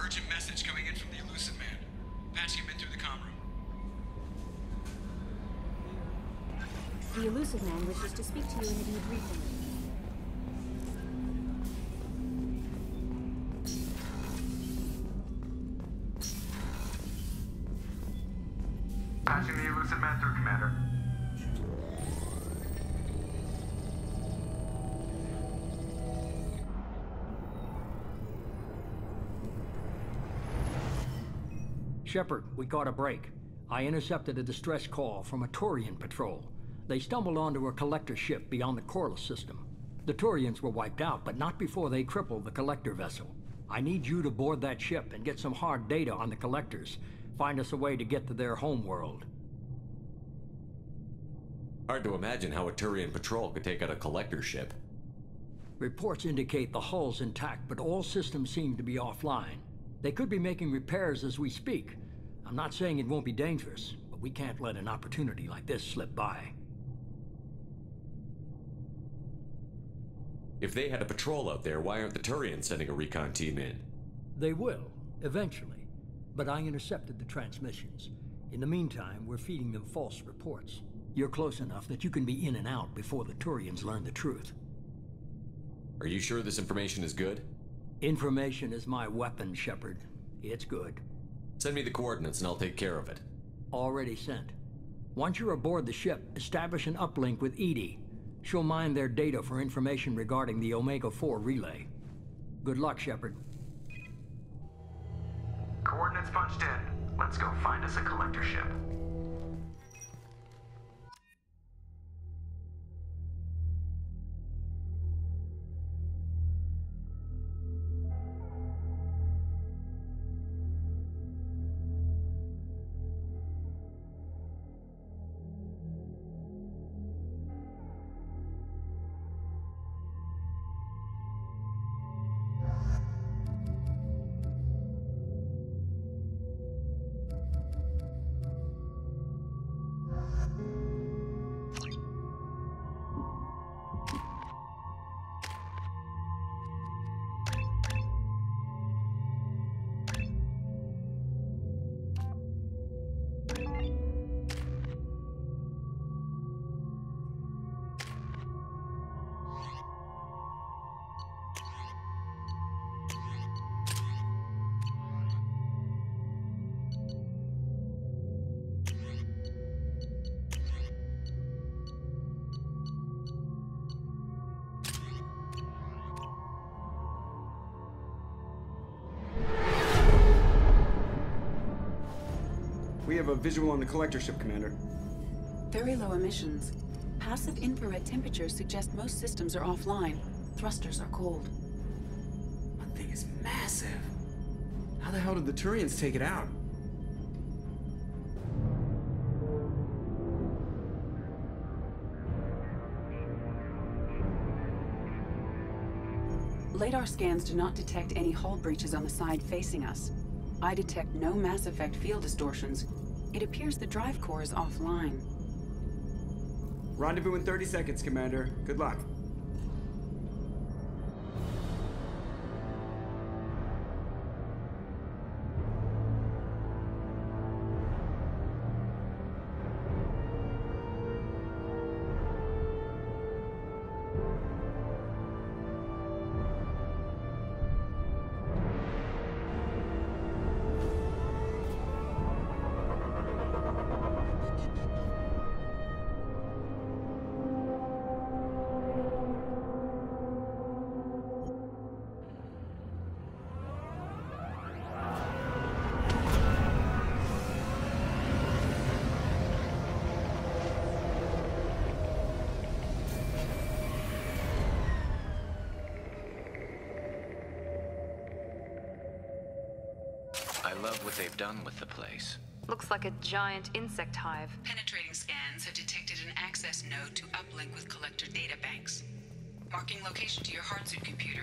Urgent message coming in from the Elusive Man. Patching him in through the comm room. The Elusive Man wishes to speak to you in a debriefing. Patching the Elusive Man through, Commander. Shepard, we caught a break. I intercepted a distress call from a Turian patrol. They stumbled onto a collector ship beyond the Corliss system. The Turians were wiped out, but not before they crippled the collector vessel. I need you to board that ship and get some hard data on the collectors. Find us a way to get to their homeworld. Hard to imagine how a Turian patrol could take out a collector ship. Reports indicate the hull's intact, but all systems seem to be offline. They could be making repairs as we speak. I'm not saying it won't be dangerous, but we can't let an opportunity like this slip by. If they had a patrol out there, why aren't the Turians sending a recon team in? They will, eventually. But I intercepted the transmissions. In the meantime, we're feeding them false reports. You're close enough that you can be in and out before the Turians learn the truth. Are you sure this information is good? Information is my weapon, Shepard. It's good. Send me the coordinates and I'll take care of it. Already sent. Once you're aboard the ship, establish an uplink with EDI. She'll mine their data for information regarding the Omega-4 relay. Good luck, Shepard. Coordinates punched in. Let's go find us a collector ship. We have a visual on the collector ship, Commander. Very low emissions. Passive infrared temperatures suggest most systems are offline. Thrusters are cold. That thing is massive. How the hell did the Turians take it out? Radar scans do not detect any hull breaches on the side facing us. I detect no Mass Effect field distortions. It appears the drive core is offline. Rendezvous in 30 seconds, Commander. Good luck. I love what they've done with the place. Looks like a giant insect hive. Penetrating scans have detected an access node to uplink with collector databanks. Marking location to your hardsuit computer.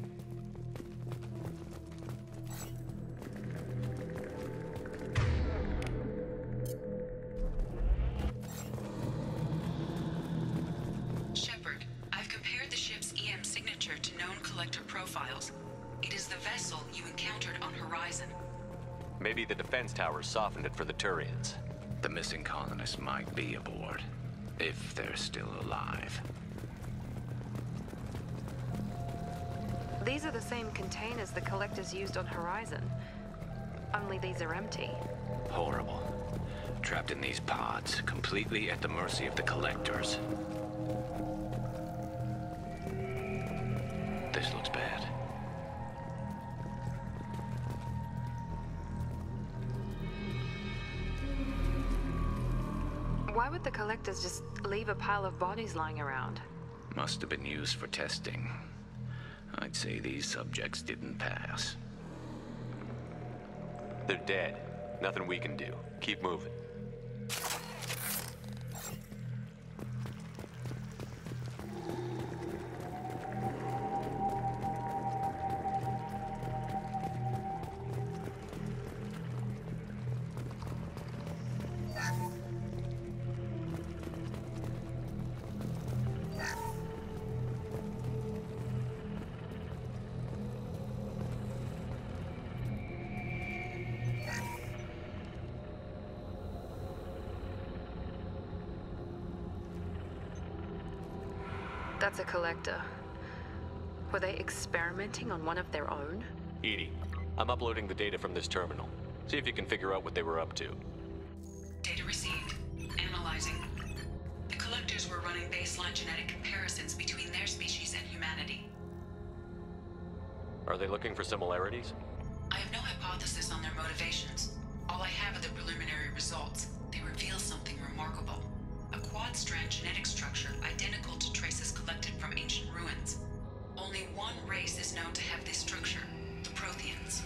Shepard, I've compared the ship's EM signature to known collector profiles. It is the vessel you encountered on Horizon. Maybe the defense towers softened it for the Turians. The missing colonists might be aboard, if they're still alive. These are the same containers the Collectors used on Horizon. Only these are empty. Horrible. Trapped in these pods, completely at the mercy of the Collectors. This looks bad. Why would the Collectors just leave a pile of bodies lying around? Must have been used for testing. I'd say these subjects didn't pass. They're dead. Nothing we can do. Keep moving. That's a Collector. Were they experimenting on one of their own? EDI, I'm uploading the data from this terminal. See if you can figure out what they were up to. Data received. Analyzing. The Collectors were running baseline genetic comparisons between their species and humanity. Are they looking for similarities? I have no hypothesis on their motivations. All I have are the preliminary results. They reveal something remarkable. A quad-strand genetic structure identical to traces collected from ancient ruins. Only one race is known to have this structure, the Protheans.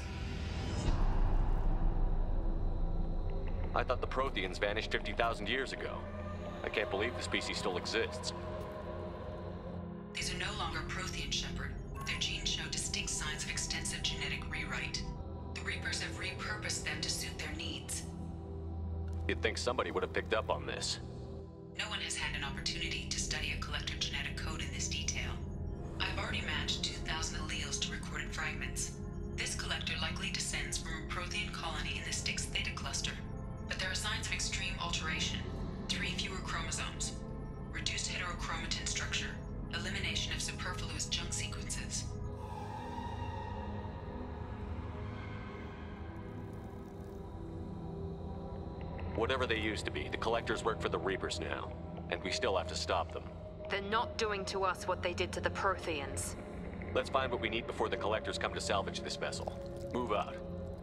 I thought the Protheans vanished 50,000 years ago. I can't believe the species still exists. These are no longer Prothean, Shepard. Their genes show distinct signs of extensive genetic rewrite. The Reapers have repurposed them to suit their needs. You'd think somebody would have picked up on this. No one has had an opportunity to study a Collector genetic code in this detail. I've already matched 2,000 alleles to recorded fragments. This Collector likely descends from a Prothean colony in the Styx Theta cluster. But there are signs of extreme alteration. 3 fewer chromosomes. Reduced heterochromatin structure. Elimination of superfluous junk sequences. Whatever they used to be, the Collectors work for the Reapers now. And we still have to stop them. They're not doing to us what they did to the Protheans. Let's find what we need before the Collectors come to salvage this vessel. Move out.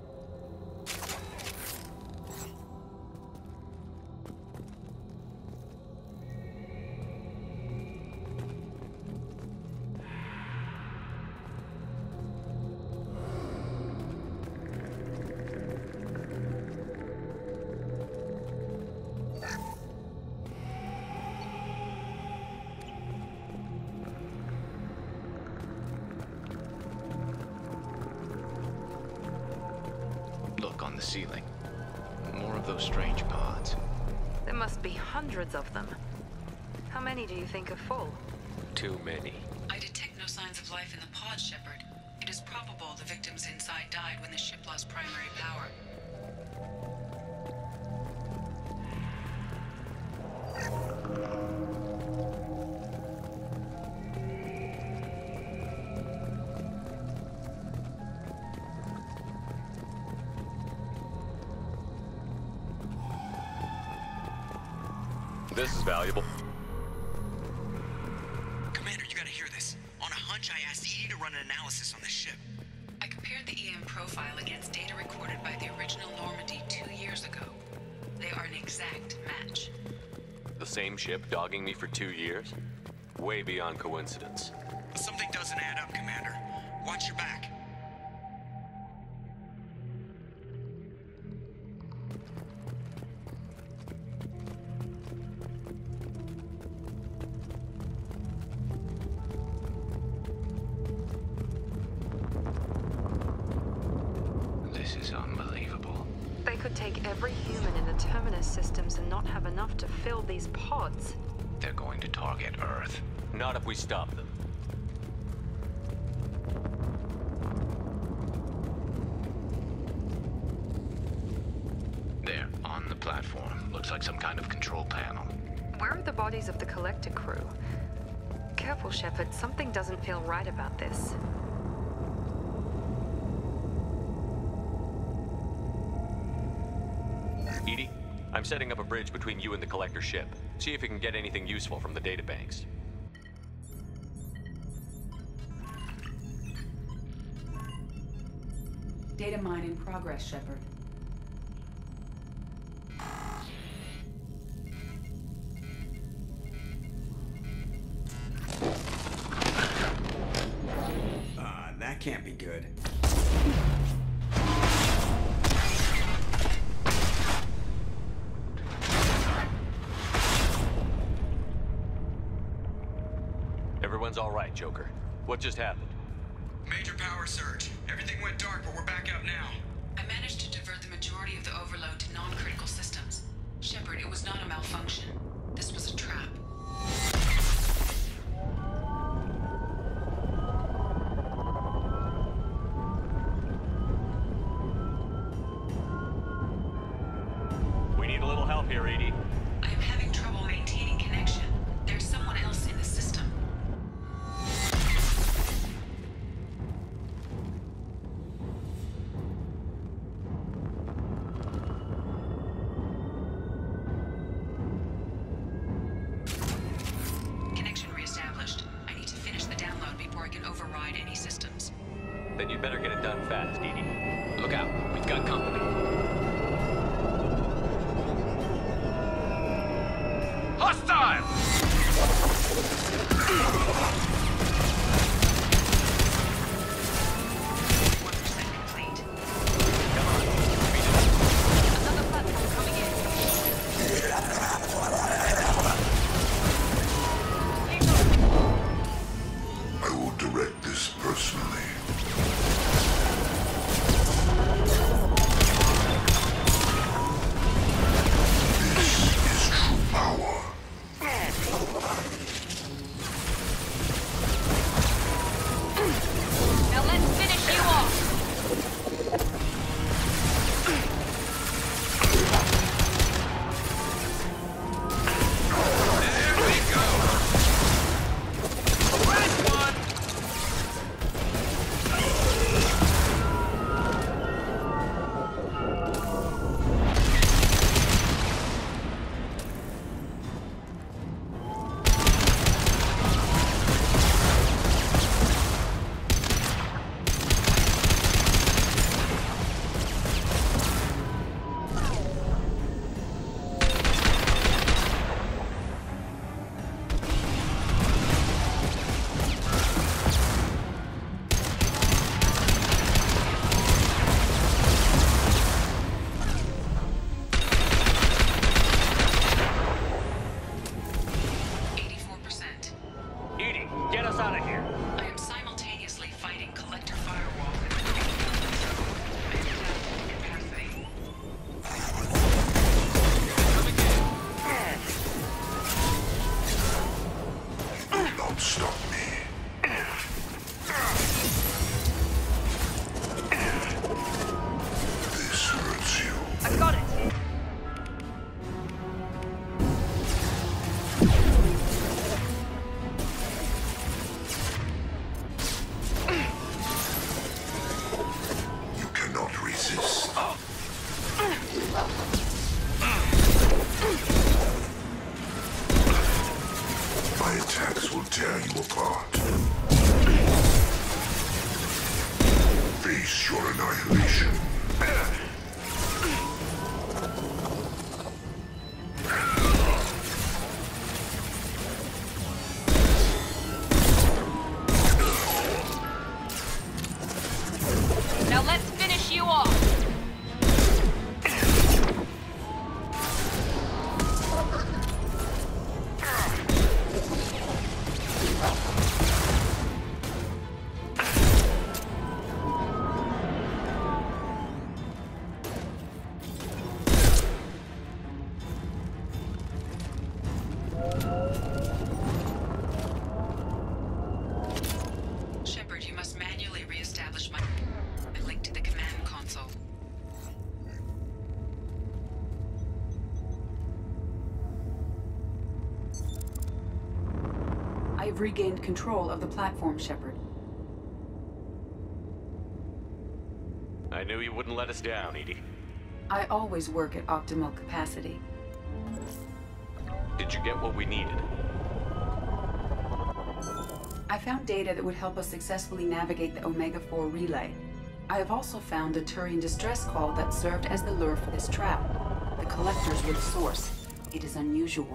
Look on the ceiling. More of those strange pods. There must be hundreds of them. How many do you think are full? Too many. I detect no signs of life in the pod, Shepard. It is probable the victims inside died when the ship lost primary power. This is valuable. Commander, you gotta hear this. On a hunch, I asked EDI to run an analysis on this ship. I compared the EM profile against data recorded by the original Normandy 2 years ago. They are an exact match. The same ship dogging me for 2 years? Way beyond coincidence. Something doesn't add up, Commander. Watch your back. This is unbelievable. They could take every human in the Terminus systems and not have enough to fill these pods. They're going to target Earth. Not if we stop them. platform. Looks like some kind of control panel. Where are the bodies of the Collector crew? Careful, Shepard. Something doesn't feel right about this. EDI, I'm setting up a bridge between you and the Collector ship. See if you can get anything useful from the databanks. Data mine in progress, Shepard. That can't be good. Everyone's all right, Joker. What just happened? Major power surge. Everything went dark, but we're back up now. I managed to divert the majority of the overload to non-critical systems. Shepard, it was not a malfunction. This was a trap. We need a little help here, EDI. I am having trouble maintaining connection. There's someone else in the system. Connection reestablished. I need to finish the download before I can override any systems. Then you'd better get it done fast, EDI. Look out, we've got company. Hostile! 1% complete. Another platform coming in. I will direct this personally. This is true power. Now let's finish you off. There we go. Last one. EDI, get us out of here. I am simultaneously fighting Collector Firewall and capacity. Don't stop me. This hurts you. I got it. You cannot resist. My attacks will tear you apart. Face your annihilation. Now let's finish you off. have regained control of the platform, Shepard. I knew you wouldn't let us down, EDI. I always work at optimal capacity. Did you get what we needed? I found data that would help us successfully navigate the Omega-4 relay. I have also found a Turian distress call that served as the lure for this trap. The collectors were the source. It is unusual.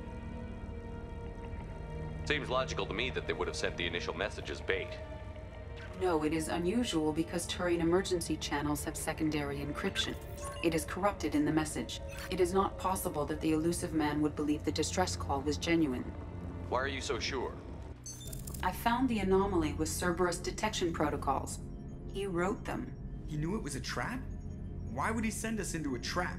Seems logical to me that they would have sent the initial message as bait. No, it is unusual because Turian emergency channels have secondary encryption. It is corrupted in the message. It is not possible that the Illusive Man would believe the distress call was genuine. Why are you so sure? I found the anomaly with Cerberus detection protocols. He wrote them. He knew it was a trap? Why would he send us into a trap?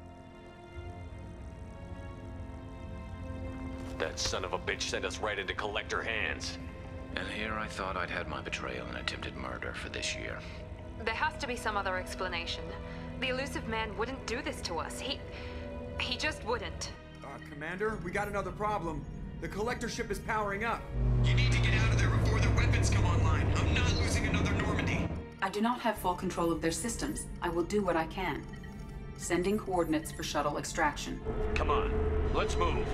That son of a bitch sent us right into Collector hands. And here I thought I'd had my betrayal and attempted murder for this year. There has to be some other explanation. The Illusive Man wouldn't do this to us. He just wouldn't. Commander, we got another problem. The Collector ship is powering up. You need to get out of there before their weapons come online. I'm not losing another Normandy. I do not have full control of their systems. I will do what I can. Sending coordinates for shuttle extraction. Come on, let's move.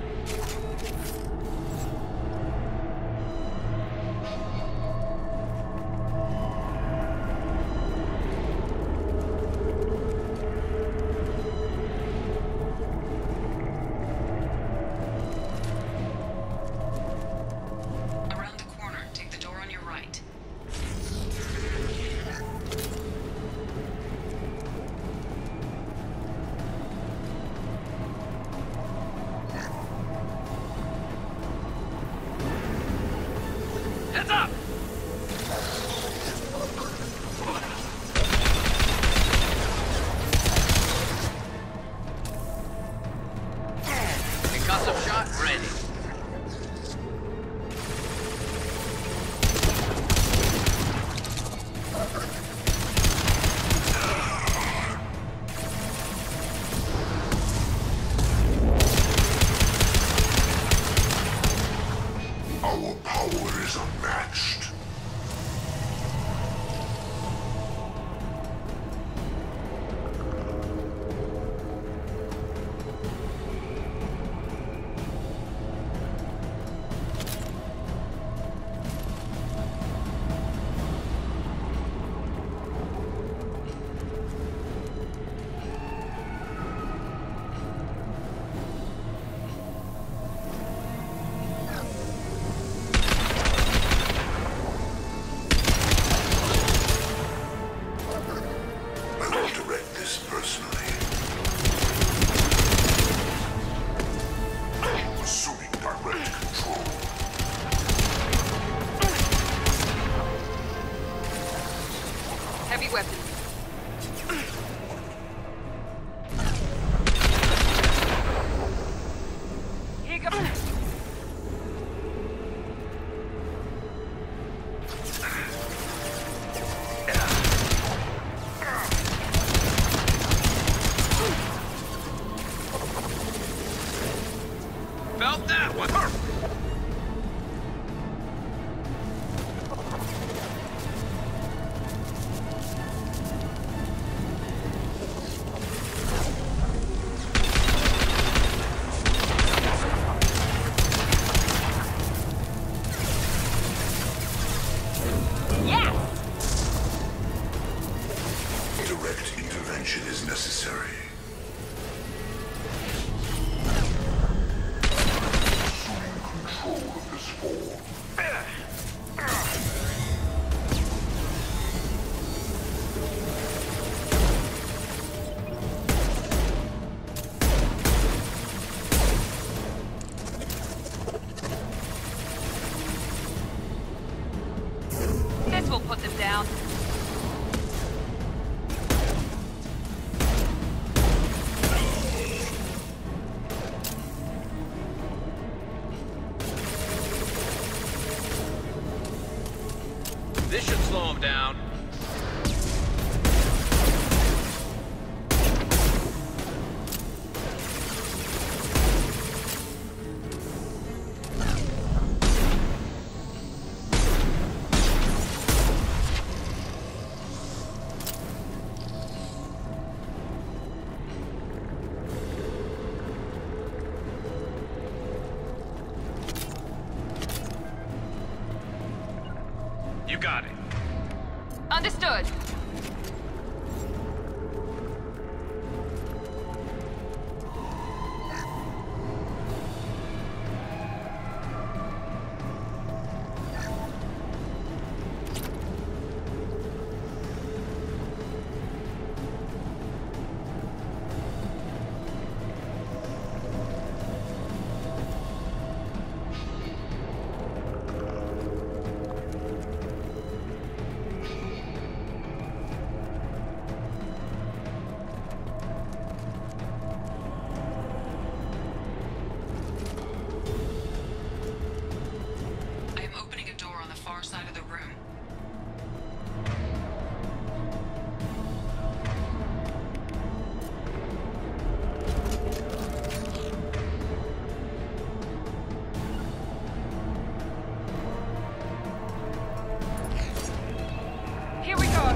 Around the corner, take the door on your right. got it. Understood. Side of the room. Here we go.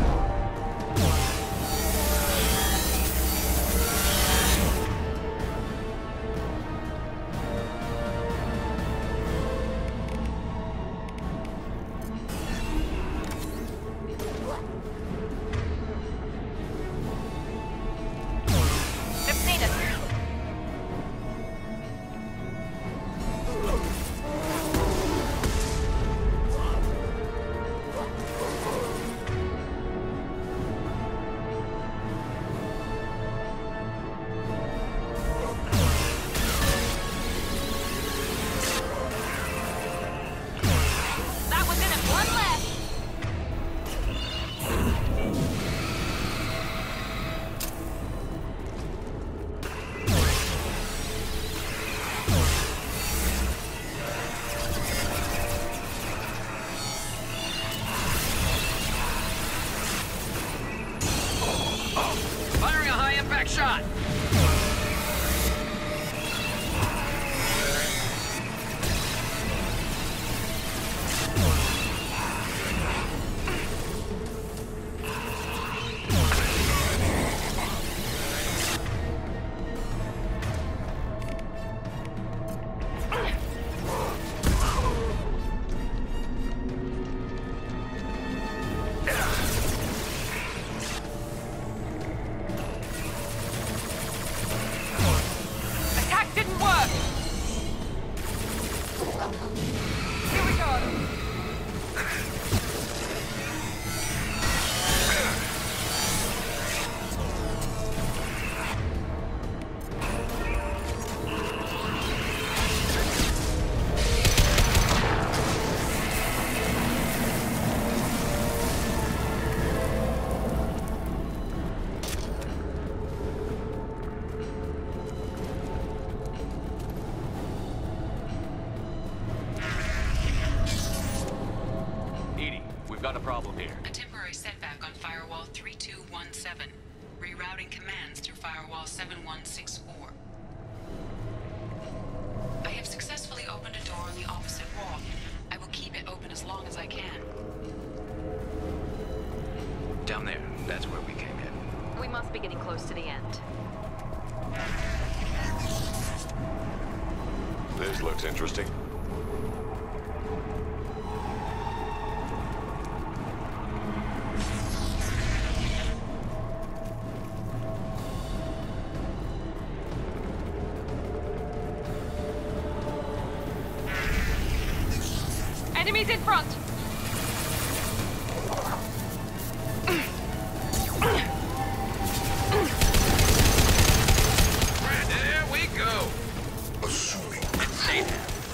Shot! Got a problem here. A temporary setback on Firewall 3217. Rerouting commands through Firewall 7164. I have successfully opened a door on the opposite wall. I will keep it open as long as I can. Down there. That's where we came in. We must be getting close to the end. This looks interesting. Enemies in front! There we go! Assuming control.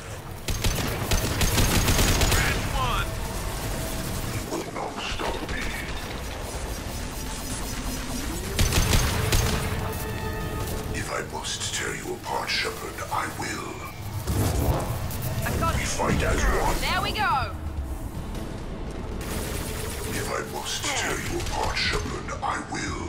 Red one! You will not stop me. If I must tear you apart, Shepard, I will. I've got We it. fight as one. There we go! If I must tear you apart, Shepard, I will.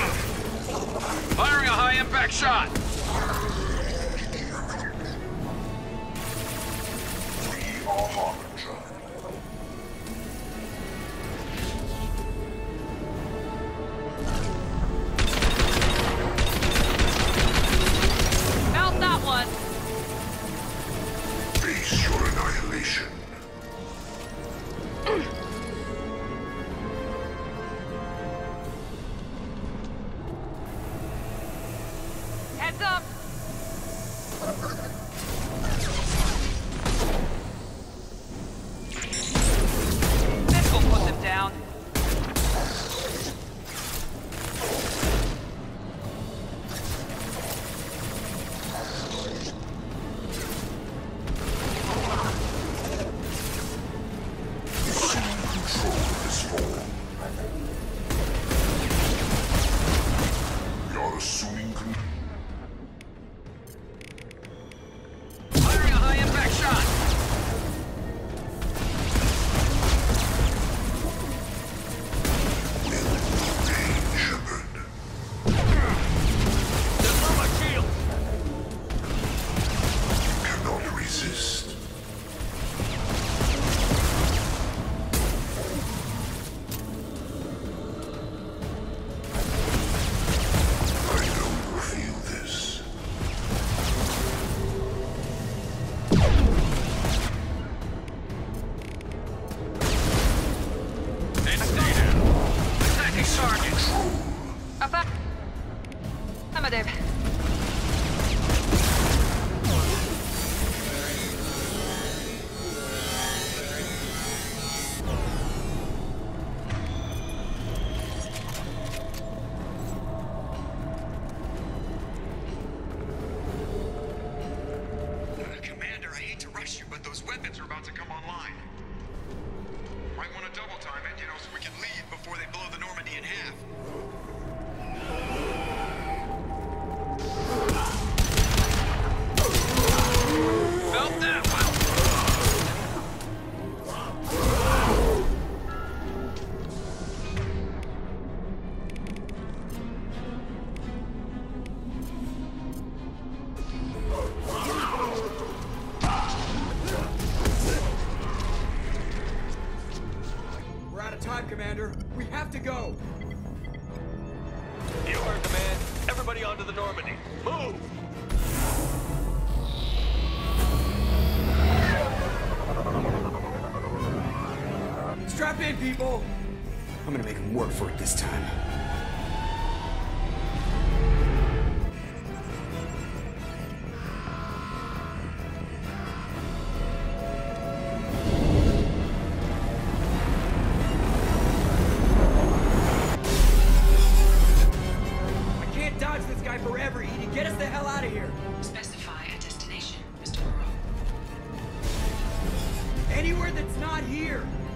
Firing a high-impact shot! Affirmative. Commander, I hate to rush you, but those weapons are about to come online. Might want to double time it, so we can leave before they blow the Normandy in half. Felt that one. We're out of time, Commander. We have to go. You heard the man. Everybody onto the Normandy. Move! Strap in, people. I'm gonna make him work for it this time. I can't dodge this guy forever, Edie. Get us the hell out of here. Specify a destination, Mr. Moreau. Anywhere that's not here.